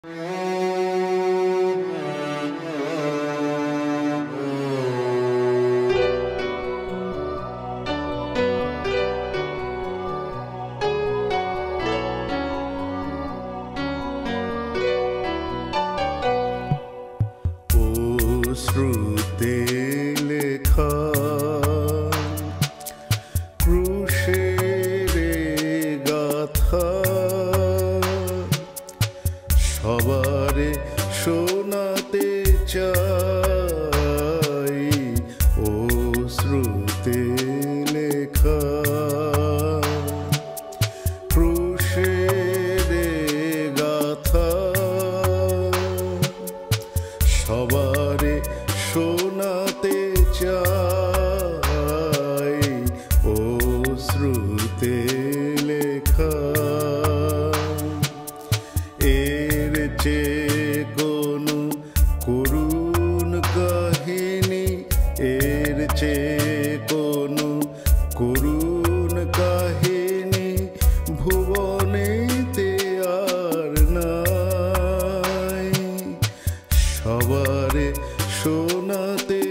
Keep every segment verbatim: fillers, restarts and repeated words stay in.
শ্রুতে লেখা ক্রুশের গাথা সবারে শোনাতে চাই। ও শ্রুতে লেখা ক্রুশের গাথা সবারে শোনাতে চাই। ও শ্রুতে লেখা এর চেয়ে কোনো করুণ কাহিনী, এর চেয়ে কোনো করুণ কাহিনী ভুবনেতে আর নাই। সবারে শোনাতে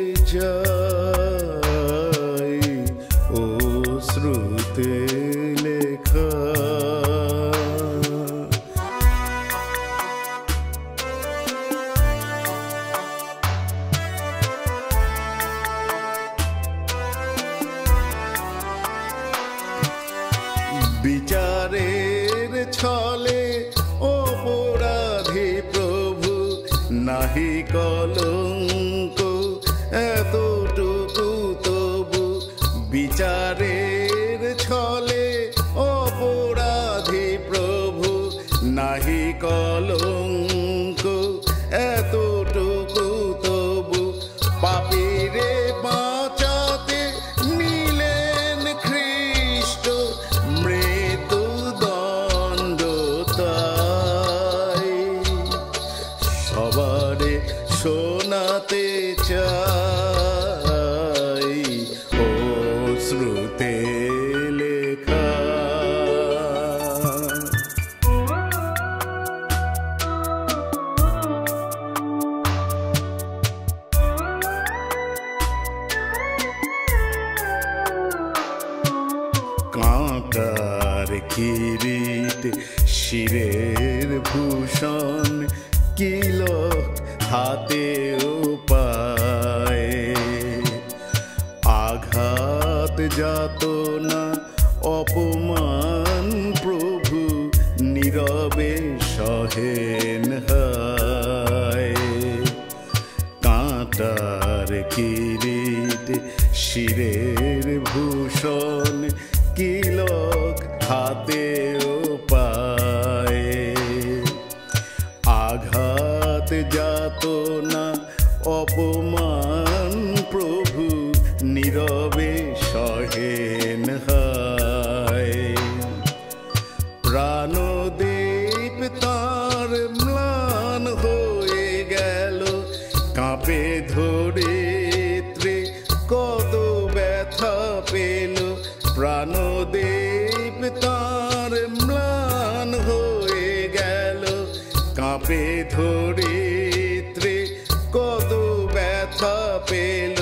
চাই। ও শ্রুতে লেখা বিচারের ছলে অপরাধী প্রভু নাহি কলঙ্ক এতটুকু তবু। বিচারের ছলে অপরাধী প্রভু নাহি কলঙ্ক এতটুকু তবু। পাপীরে বাঁচাতে নিলেন খ্রিস্ট মৃত্যুদণ্ড তাই। সবারে শোনাতে চাই। ও শ্রুতে লেখা কাঁটার কিরিট শিরের ভূষণ কিলক হাতেও পায়। আঘাত যাতনা অপমান প্রভু নীরবে সহেন হায়। কাঁটার কিরিট শিরের ভূষণ কিলক হাতেও পায়। আঘাত যাতনা অপমান প্রভু নীরবে সহেন হায়। প্রাণদীপ তার ম্লান হয়ে গেল কাঁপে ধরিত্রী কত ব্যথা পেল। প্রাণদীপ তার ম্লান হয়ে গেল কাঁপে ধরিত্রী কত ব্যথা পেল।